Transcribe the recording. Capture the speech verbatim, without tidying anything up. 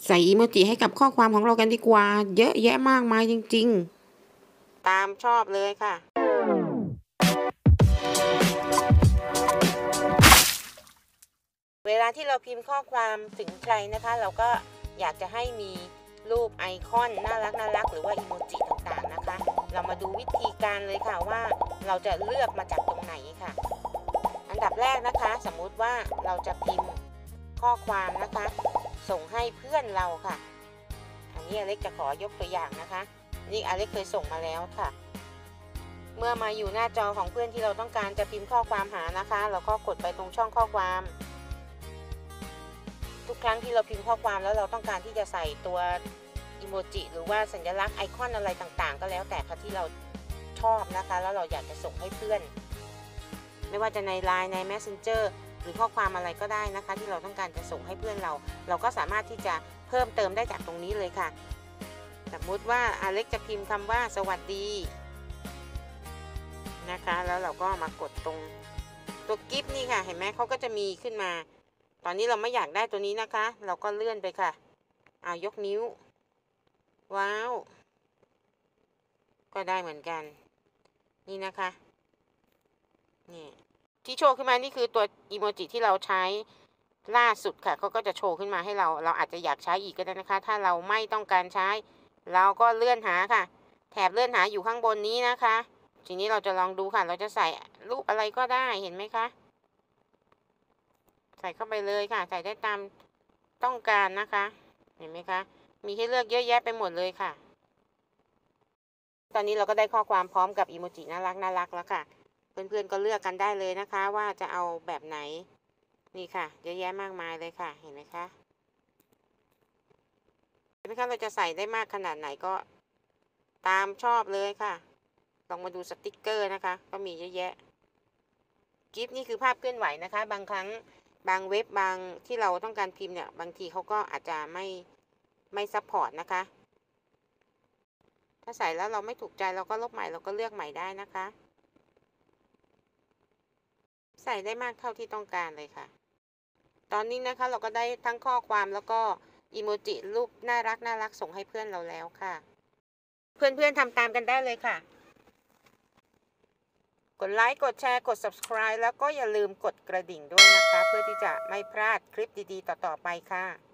ใส่อีโมจิให้กับข้อความของเรากันดีกว่าเยอะแยะมากมายจริงๆตามชอบเลยค่ะเวลาที่เราพิมพ์ข้อความถึงใครนะคะเราก็อยากจะให้มีรูปไอคอนน่ารักน่ารักหรือว่าอีโมจิต่างๆนะคะเรามาดูวิธีการเลยค่ะว่าเราจะเลือกมาจากตรงไหนค่ะอันดับแรกนะคะสมมุติว่าเราจะพิมพ์ข้อความนะคะส่งให้เพื่อนเราค่ะอันนี้อเล็กจะขอยกตัวอย่างนะคะนี่อเล็กเคยส่งมาแล้วค่ะเมื่อมาอยู่หน้าจอของเพื่อนที่เราต้องการจะพิมพ์ข้อความหานะคะเราก็กดไปตรงช่องข้อความทุกครั้งที่เราพิมพ์ข้อความแล้วเราต้องการที่จะใส่ตัวอีโมจิหรือว่าสัญลักษณ์ไอคอนอะไรต่างๆก็แล้วแต่ค่ะที่เราชอบนะคะแล้วเราอยากจะส่งให้เพื่อนไม่ว่าจะใน ไลน์ ใน แมสเซนเจอร์ หรือข้อความอะไรก็ได้นะคะที่เราต้องการจะส่งให้เพื่อนเราเราก็สามารถที่จะเพิ่มเติมได้จากตรงนี้เลยค่ะสมมุติว่าอเล็กจะพิมพ์คำว่าสวัสดีนะคะแล้วเราก็มากดตรงตัวกิฟต์นี่ค่ะเห็นไหมเขาก็จะมีขึ้นมาตอนนี้เราไม่อยากได้ตัวนี้นะคะเราก็เลื่อนไปค่ะเอายกนิ้วว้าวก็ได้เหมือนกันนี่นะคะนี่ที่โชว์ขึ้นมานี่คือตัวอีโมจิที่เราใช้ล่าสุดค่ะเขาก็จะโชว์ขึ้นมาให้เราเราอาจจะอยากใช้อีกก็ได้นะคะถ้าเราไม่ต้องการใช้เราก็เลื่อนหาค่ะแถบเลื่อนหาอยู่ข้างบนนี้นะคะทีนี้เราจะลองดูค่ะเราจะใส่รูปอะไรก็ได้เห็นไหมคะใส่เข้าไปเลยค่ะใส่ได้ตามต้องการนะคะเห็นไหมคะมีให้เลือกเยอะแยะไปหมดเลยค่ะตอนนี้เราก็ได้ข้อความพร้อมกับอีโมจิน่ารักน่ารักแล้วค่ะเพื่อนๆก็เลือกกันได้เลยนะคะว่าจะเอาแบบไหนนี่ค่ะเยอะแยะมากมายเลยค่ะเห็นไหมคะเห็นไหมคะเราจะใส่ได้มากขนาดไหนก็ตามชอบเลยค่ะลองมาดูสติกเกอร์นะคะก็มีเยอะแยะกิฟต์นี่คือภาพเคลื่อนไหวนะคะบางครั้งบางเว็บบางที่เราต้องการพิมพ์เนี่ยบางทีเขาก็อาจจะไม่ไม่ซัพพอร์ตนะคะถ้าใส่แล้วเราไม่ถูกใจเราก็ลบใหม่เราก็เลือกใหม่ได้นะคะใส่ได้มากเท่าที่ต้องการเลยค่ะตอนนี้นะคะเราก็ได้ทั้งข้อความแล้วก็อีโมจิรูปน่ารักน่ารักส่งให้เพื่อนเราแล้วค่ะเพื่อนๆทำตามกันได้เลยค่ะกดไลค์กดแชร์กด ซับสไครบ์ แล้วก็อย่าลืมกดกระดิ่งด้วยนะคะเพื่อที่จะไม่พลาดคลิปดีๆต่อๆไปค่ะ